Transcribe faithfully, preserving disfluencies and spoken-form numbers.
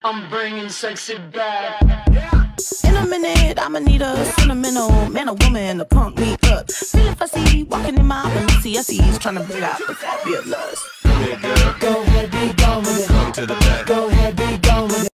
I'm bringing sexy back. In a minute, I'ma need a sentimental man or woman to pump me up. Feeling fussy, walking in my Balenciennes, trying to bring out the fabulous.